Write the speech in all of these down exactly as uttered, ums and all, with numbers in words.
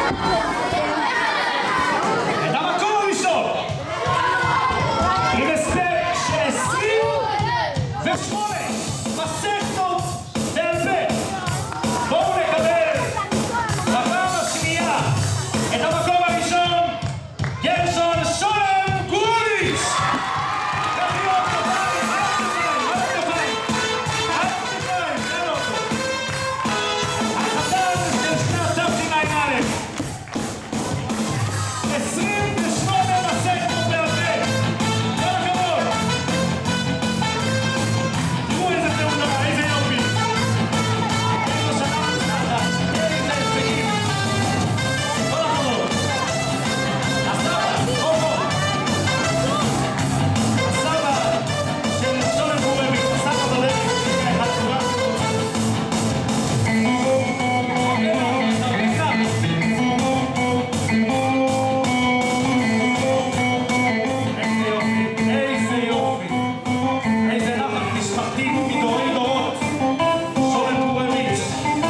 את המקום הראשון עם הספק של עשרים ושמונה מסכתות בעל פה. בואו נקבל בפעם השנייה את המקום הראשון, גרשון שולם גורוביץ'. תחילות כפיים, עד כפיים, עד כפיים, תן אותו. החתן של שנת תשע"א, עשרים ושמונה מסכתות בעל פה. כל הכבוד. תראו איזה תעודה, איזה יופי. איזו שנה מוצלחת, איזה הישגים. כל הכבוד. הסבא, אופו. הסבא של שולם גורוביץ', הסבא בדרך, אחד כולם. איזה יופי, איזה נחת משפחתי מדורי דורות. שולם גורוביץ'.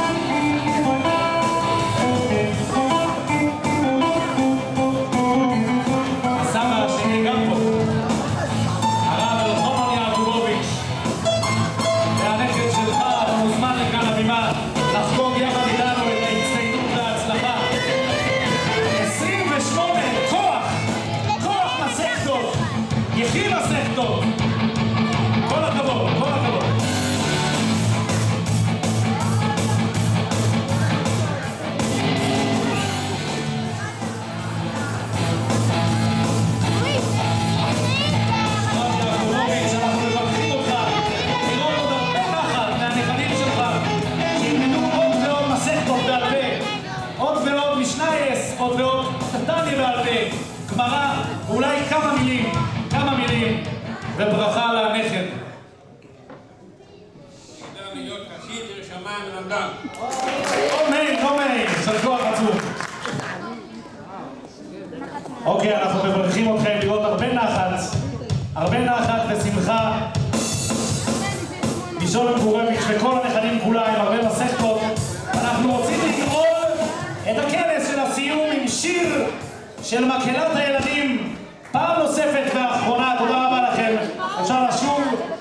הסבא שלי גם פה, הרב אלחנן יעקובוביץ'. והנכד שלך, אתה מוזמן לכאן הבימה לחגוג יחד איתנו את ההצטיינות וההצלחה. עשרים ושמונה, כוח, כוח מסכתות, יחי מסכתות. כל הכבוד, כל הכבוד. הרב יעקובוביץ', אנחנו מברכים אותך לראות עוד הרבה נחת מהנכדים שלך, שילמדו עוד ועוד מסכתות בעל פה, עוד ועוד משנייס, עוד ועוד תניא בעל פה, גמרא, ואולי כמה מילים, כמה מילים, וברכה לנכד. תודה להיות חסיד ושמיים ולמדם. אמן, אמן, יישר כוח עצום. אוקיי, אנחנו מברכים אתכם לראות הרבה נחת, הרבה נחת ושמחה משולם גורוביץ' וכל הנכדים כולה עם הרבה מסכתות. אנחנו רוצים לקרוא את הכנס של הסיום עם שיר של מקהלת הילדים פעם נוספת ואחרונה. תודה רבה לכם, אפשר לשוב.